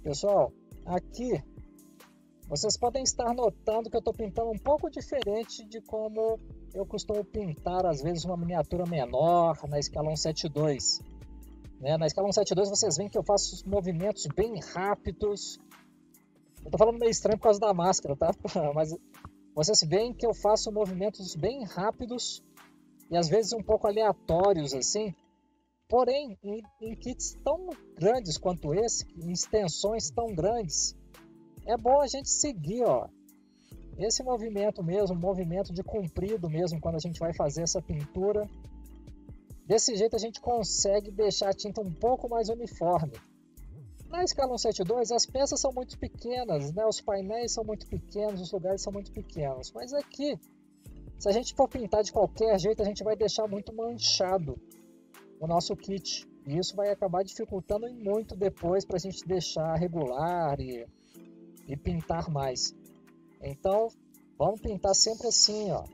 Pessoal, aqui vocês podem estar notando que eu estou pintando um pouco diferente de como eu costumo pintar, às vezes, uma miniatura menor na escala 172. Né? Na escala 172 vocês veem que eu faço movimentos bem rápidos. Eu estou falando meio estranho por causa da máscara, tá? Mas vocês veem que eu faço movimentos bem rápidos e às vezes um pouco aleatórios, assim. Porém, em kits tão grandes quanto esse, em extensões tão grandes, é bom a gente seguir, ó, esse movimento mesmo, movimento de comprido mesmo, quando a gente vai fazer essa pintura. Desse jeito a gente consegue deixar a tinta um pouco mais uniforme. Na escala 172 as peças são muito pequenas, né? Os painéis são muito pequenos, os lugares são muito pequenos. Mas aqui, se a gente for pintar de qualquer jeito, a gente vai deixar muito manchado o nosso kit. E isso vai acabar dificultando muito depois para a gente deixar regular e pintar mais. Então, vamos pintar sempre assim, ó.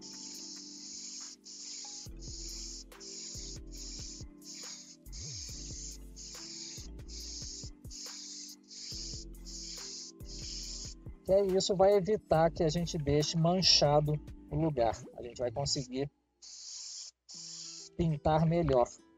Que é isso, vai evitar que a gente deixe manchado o lugar. A gente vai conseguir pintar melhor.